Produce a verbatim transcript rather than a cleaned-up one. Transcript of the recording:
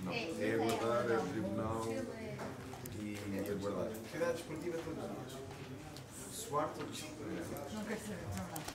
Não, é aguardar, é o tribunal e, e aguardar. Atividade esportiva todos os dias. Suar todos os dias. Não quero saber, não dá.